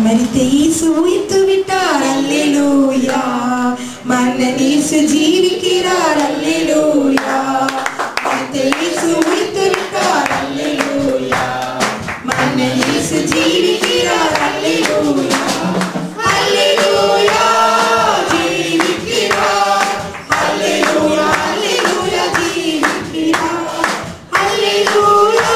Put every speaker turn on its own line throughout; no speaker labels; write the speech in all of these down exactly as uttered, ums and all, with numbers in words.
மரித்த இயேசு உயிர்த்து விட்டார் அல்லேலூயா மன்னன் இயேசு ஜீவிக்கிறார் அல்லேலூயா மரித்த இயேசு உயிர்த்து விட்டார் அல்லேலூயா மன்னன் இயேசு ஜீவிக்கிறார் அல்லேலூயா அல்லேலூயா ஜீவிக்கிறார் அல்லேலூயா அல்லேலூயா ஜீவிக்கிறார் அல்லேலூயா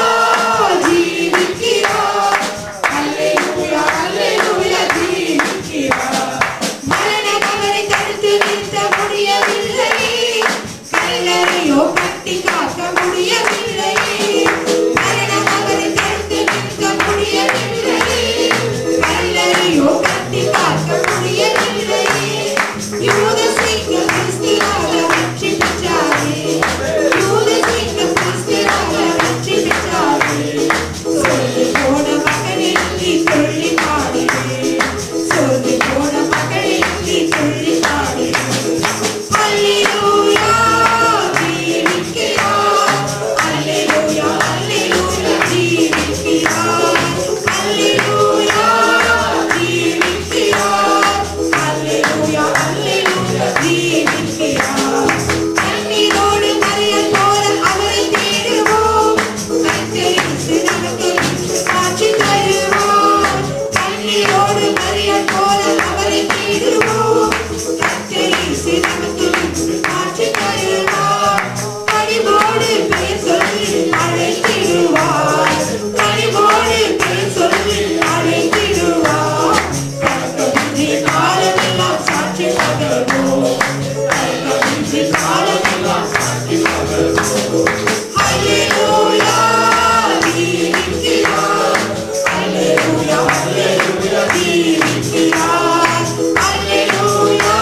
ஜீவிக்கிறார் அல்லேலூயா அல்லேலூயா ஜீவிக்கிறார் மரணம் அவரை தடுத்து நிறுத்த முடியவில்லை கல்லறையோ கட்டி காக்க முடியவில்லை மரணம் அவரை தடுத்து நிறுத்த முடியவில்லை கல்லறையோ கட்டி காக்க முடியவில்லை யூதசிங்க கிறிஸ்துவாக வெற்றி பெற்றாரே யூதசிங்க கிறிஸ்துவாக வெற்றி பெற்றாரே சோர்ந்து போன மகனே நீ துள்ளி பாடினே சோர்ந்து போன மகனே நீ துள்ளி பாடினே அல்லேலூயா ஜீவிக்கிறார் அல்லேலூயா அல்லேலூயா ஜீவிக்கிறார் அல்லேலூயா ஜீவிக்கிறார் அல்லேலூயா அல்லேலூயா ஜீவிக்கிறார் கண்ணீரோடு மறியல் போல அவரை தேடுவோம் கத்தரித்து நமக்கு காட்சி தருவார் கண்ணீரோடு மறியல் போல அவரை தேடுவோம் கத்தரித்து நமக்கு காட்சி தருவார் கனிவோடு பெயர் சொல்லி அழைத்திடுவார் கனிவோடு பெயர் சொல்லி அழைத்திடுவார் கலக்கமின்றி காலமெல்லாம் சாட்சி பகர்வோம் கலக்கமின்றி காலமெல்லாம் சாட்சி பகர்வோம் அல்லேலூயா ஜீவிக்கிறார் அல்லேலூயா அல்லேலூயா ஜீவிக்கிறார் அல்லேலூயா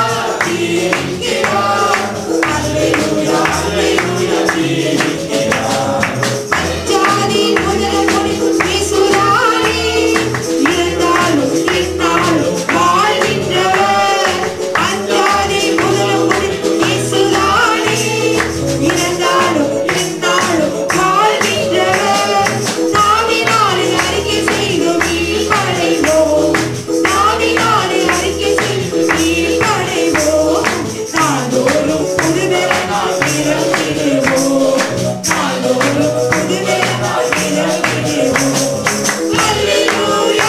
ஜீவிக்கிறார் அல்லேலூயா அல்லேலூயா ஜீவிக்கிறார் அஞ்சாதே முதல் முடிக்கும் இயேசுதானே இருந்தாலும் என்னாலும் வாழ்கின்றவர் அஞ்சாதே முதல் முடிக்கும் இயேசுதானே இருந்தாலும் என்னாலும் வாழ்கின்றவர் நாவினாலே அறிக்கை செய்து வீழ்வடைவோம் நாவினாலே அறிக்கை செய்து வீழ்வடைவோம் நாள்தோறும் புதுவெளியாய் நிரம்பிடுவோம் நாள்தோறும் புதுவெளியாய் நிரம்பிடுவோம் அல்லேலூயா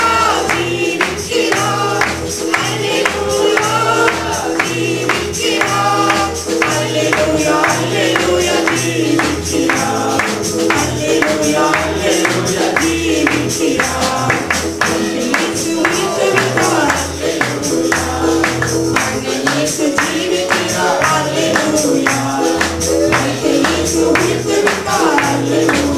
ஜீவிக்கிறார் அல்லேலூயா ஜீவிக்கிறார் அல்லேலூயா அல்லேலூயா ஜீவிக்கிறார் அல்லேலூயா அல்லேலூயா ஜீவிக்கிறார் இயேசு உயிர்த்து விட்டார் அல்லேலூயா மன்னன் இயேசு ஜீவிக்கிறார் அல்லேலூயா மரித்த இயேசு உயிர்த்து விட்டார் அல்லேலூயா